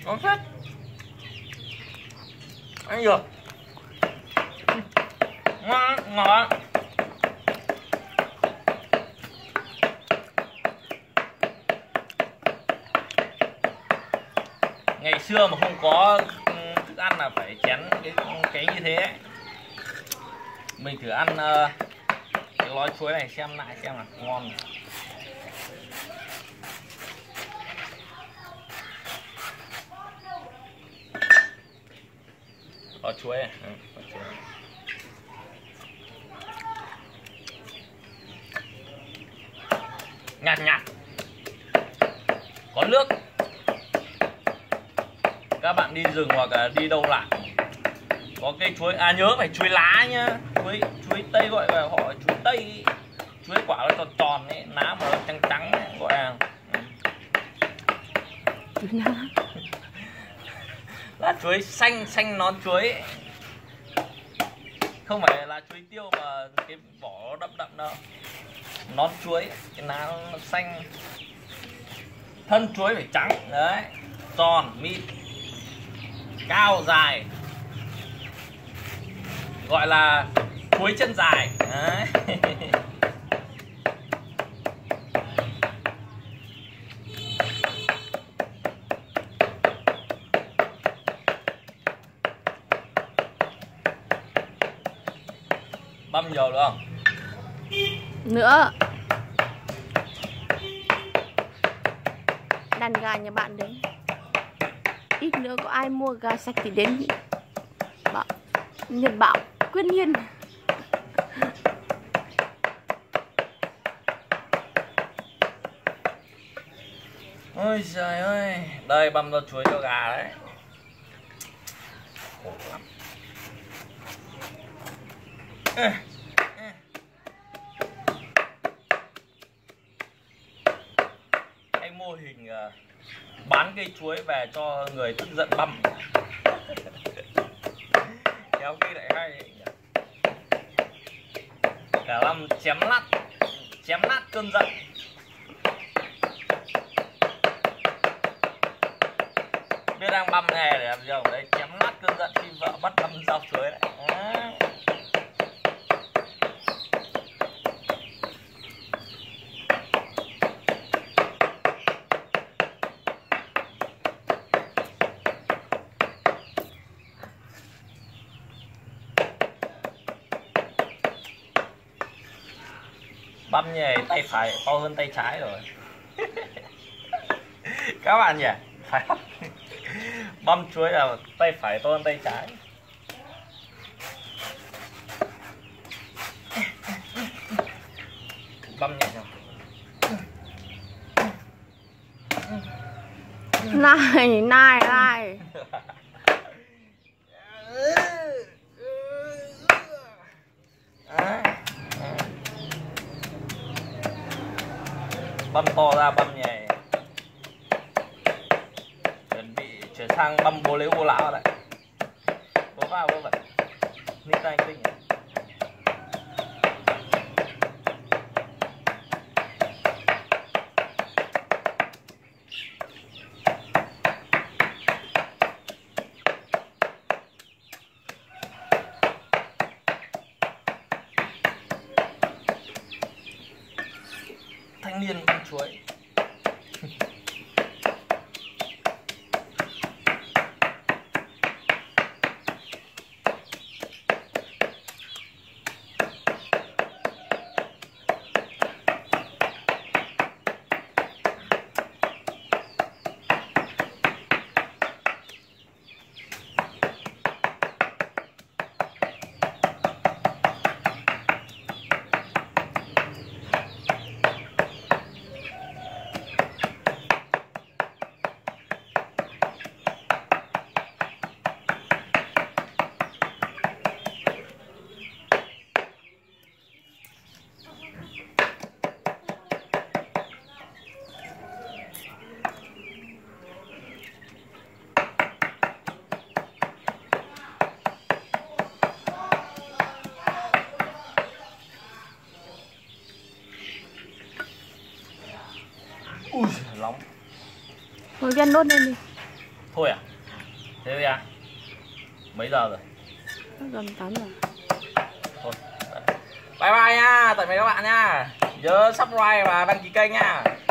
Ngon phết. Ăn được. Ngon, ngọt. Ngày xưa mà không có thức ăn là phải chén cái như thế ấy. Mình thử ăn cái ló chuối này xem lại xem là ngon. Ló chuối này. Ló chuối. Nhạt nhạt, có nước. Các bạn đi rừng hoặc là đi đâu lại có cây chuối, nhớ phải chuối lá nhá. Chuối tây gọi là họ chuối tây, chuối quả nó tròn tròn ấy, lá mà nó trắng trắng ấy, gọi là chuối lá. Lá chuối xanh nón chuối ấy. Không phải là chuối tiêu mà cái vỏ đậm đậm đâu, nón chuối, cái lá nó xanh, thân chuối phải trắng đấy, tròn mịn, cao dài, gọi là chuối chân dài đấy. Băm nhiều được không? Nữa. Đàn gà nhà bạn đấy. Ít nữa có ai mua gà sạch thì đến Nhật Bảo quyết nhiên. Ôi trời ơi, đây băm ra chuối cho gà đấy. Khổ lắm. Anh mô hình bán cây chuối về cho người tức giận băm. Kéo cây lại hay ấy. Cả năm chém nát cơn giận. Biết đang băm này để làm gì không? Đấy, chém nát cơn giận khi vợ bắt băm rau chuối đấy. Băm như này tay phải to hơn tay trái rồi. Các bạn nhỉ? Phải không? Băm chuối là tay phải to hơn tay trái. Băm nhẹ nhàng. Này. Băm to ra, băm nhẹ. Chuẩn bị chuyển sang băm bố lếu bố lão đấy. Bố vào bố vật. Nít tay tinh. Thanh niên băm chuối. Ui, nóng. Ngồi viên đốt lên đi. Thôi à? Thế bây giờ mấy giờ rồi? Gần 8 giờ. Thôi. Bye bye nha, tạm biệt các bạn nha. Nhớ subscribe và đăng ký kênh nha.